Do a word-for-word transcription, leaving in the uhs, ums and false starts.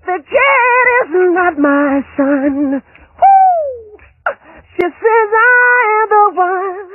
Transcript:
The kid is not my son. Woo! She says I am the one.